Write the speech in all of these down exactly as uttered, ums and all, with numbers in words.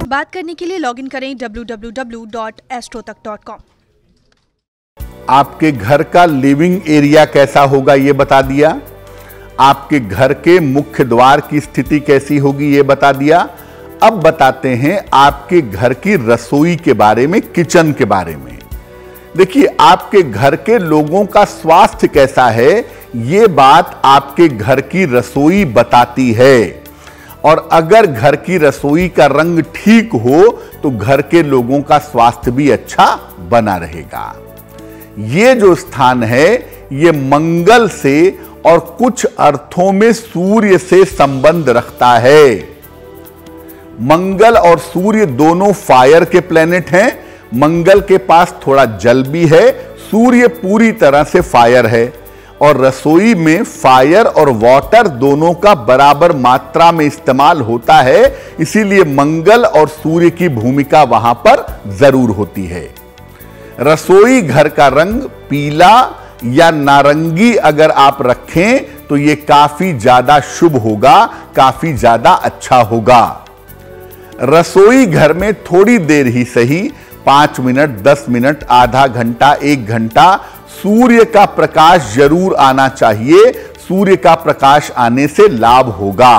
बात करने के लिए लॉगिन करें W W W dot Astrotak dot com. आपके घर का लिविंग एरिया कैसा होगा ये बता दिया। आपके घर के मुख्य द्वार की स्थिति कैसी होगी ये बता दिया। अब बताते हैं आपके घर की रसोई के बारे में, किचन के बारे में। देखिए, आपके घर के लोगों का स्वास्थ्य कैसा है ये बात आपके घर की रसोई बताती है। और अगर घर की रसोई का रंग ठीक हो तो घर के लोगों का स्वास्थ्य भी अच्छा बना रहेगा। ये जो स्थान है ये मंगल से और कुछ अर्थों में सूर्य से संबंध रखता है। मंगल और सूर्य दोनों फायर के प्लेनेट हैं। मंगल के पास थोड़ा जल भी है, सूर्य पूरी तरह से फायर है। और रसोई में फायर और वाटर दोनों का बराबर मात्रा में इस्तेमाल होता है, इसीलिए मंगल और सूर्य की भूमिका वहां पर जरूर होती है। रसोई घर का रंग पीला या नारंगी अगर आप रखें तो यह काफी ज्यादा शुभ होगा, काफी ज्यादा अच्छा होगा। रसोई घर में थोड़ी देर ही सही, पांच मिनट, दस मिनट, आधा घंटा, एक घंटा सूर्य का प्रकाश जरूर आना चाहिए। सूर्य का प्रकाश आने से लाभ होगा।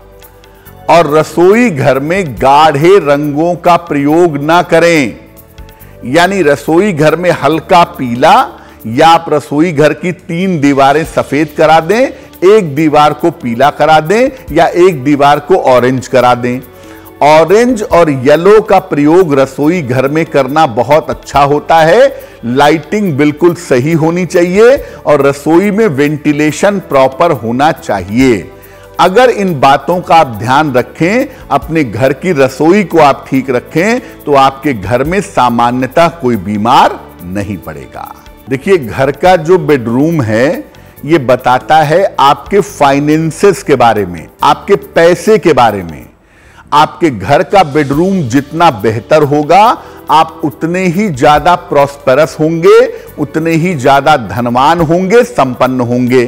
और रसोई घर में गाढ़े रंगों का प्रयोग ना करें, यानी रसोई घर में हल्का पीला, या आप रसोई घर की तीन दीवारें सफेद करा दें, एक दीवार को पीला करा दें, या एक दीवार को ऑरेंज करा दें। ऑरेंज और येलो का प्रयोग रसोई घर में करना बहुत अच्छा होता है। लाइटिंग बिल्कुल सही होनी चाहिए और रसोई में वेंटिलेशन प्रॉपर होना चाहिए। अगर इन बातों का आप ध्यान रखें, अपने घर की रसोई को आप ठीक रखें, तो आपके घर में सामान्यतः कोई बीमार नहीं पड़ेगा। देखिए, घर का जो बेडरूम है ये बताता है आपके फाइनेंसेस के बारे में, आपके पैसे के बारे में। आपके घर का बेडरूम जितना बेहतर होगा, आप उतने ही ज्यादा प्रॉस्पेरस होंगे, उतने ही ज्यादा धनवान होंगे, संपन्न होंगे।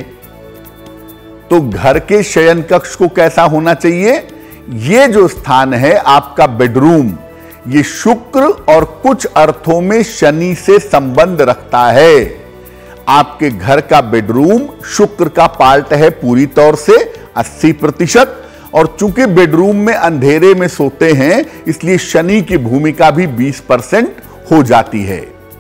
तो घर के शयन कक्ष को कैसा होना चाहिए? ये जो स्थान है आपका बेडरूम, ये शुक्र और कुछ अर्थों में शनि से संबंध रखता है। आपके घर का बेडरूम शुक्र का पार्ट है पूरी तौर से अस्सी प्रतिशत, और चूंकि बेडरूम में अंधेरे में सोते हैं इसलिए शनि की भूमिका भी बीस परसेंट हो जाती है।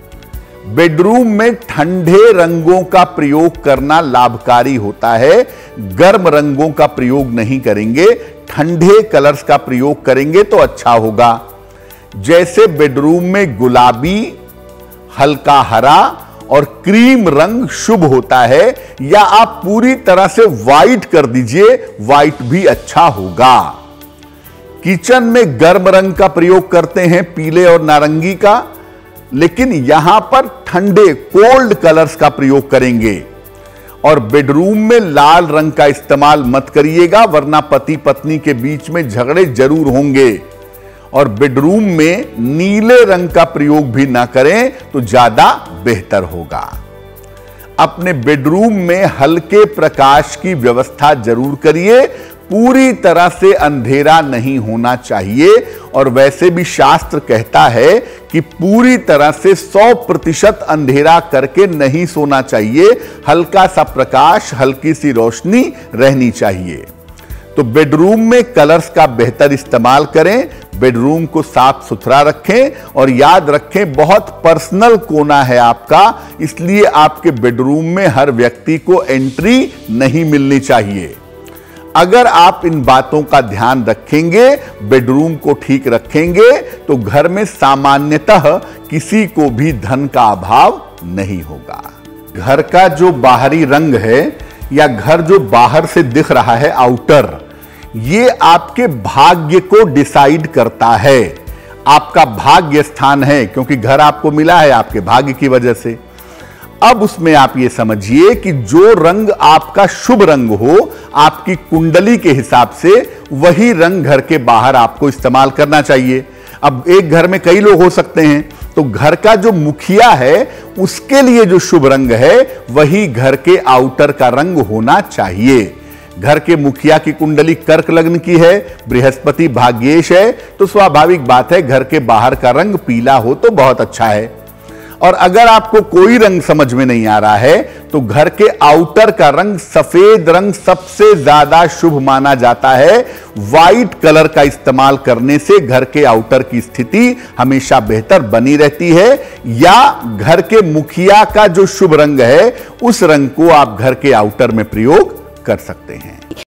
बेडरूम में ठंडे रंगों का प्रयोग करना लाभकारी होता है। गर्म रंगों का प्रयोग नहीं करेंगे, ठंडे कलर्स का प्रयोग करेंगे तो अच्छा होगा। जैसे बेडरूम में गुलाबी, हल्का हरा और क्रीम रंग शुभ होता है, या आप पूरी तरह से व्हाइट कर दीजिए, व्हाइट भी अच्छा होगा। किचन में गर्म रंग का प्रयोग करते हैं, पीले और नारंगी का, लेकिन यहां पर ठंडे कोल्ड कलर्स का प्रयोग करेंगे। और बेडरूम में लाल रंग का इस्तेमाल मत करिएगा, वरना पति पत्नी के बीच में झगड़े जरूर होंगे। और बेडरूम में नीले रंग का प्रयोग भी ना करें तो ज्यादा बेहतर होगा। अपने बेडरूम में हल्के प्रकाश की व्यवस्था जरूर करिए, पूरी तरह से अंधेरा नहीं होना चाहिए। और वैसे भी शास्त्र कहता है कि पूरी तरह से सौ प्रतिशत अंधेरा करके नहीं सोना चाहिए, हल्का सा प्रकाश, हल्की सी रोशनी रहनी चाहिए। तो बेडरूम में कलर्स का बेहतर इस्तेमाल करें, बेडरूम को साफ सुथरा रखें। और याद रखें, बहुत पर्सनल कोना है आपका, इसलिए आपके बेडरूम में हर व्यक्ति को एंट्री नहीं मिलनी चाहिए। अगर आप इन बातों का ध्यान रखेंगे, बेडरूम को ठीक रखेंगे, तो घर में सामान्यतः किसी को भी धन का अभाव नहीं होगा। घर का जो बाहरी रंग है या घर जो बाहर से दिख रहा है, आउटर, ये आपके भाग्य को डिसाइड करता है। आपका भाग्य स्थान है, क्योंकि घर आपको मिला है आपके भाग्य की वजह से। अब उसमें आप ये समझिए कि जो रंग आपका शुभ रंग हो, आपकी कुंडली के हिसाब से वही रंग घर के बाहर आपको इस्तेमाल करना चाहिए। अब एक घर में कई लोग हो सकते हैं, तो घर का जो मुखिया है उसके लिए जो शुभ रंग है वही घर के आउटर का रंग होना चाहिए। घर के मुखिया की कुंडली कर्क लग्न की है, बृहस्पति भाग्येश है, तो स्वाभाविक बात है घर के बाहर का रंग पीला हो तो बहुत अच्छा है। और अगर आपको कोई रंग समझ में नहीं आ रहा है तो घर के आउटर का रंग सफेद रंग सबसे ज्यादा शुभ माना जाता है। व्हाइट कलर का इस्तेमाल करने से घर के आउटर की स्थिति हमेशा बेहतर बनी रहती है, या घर के मुखिया का जो शुभ रंग है उस रंग को आप घर के आउटर में प्रयोग कर सकते हैं।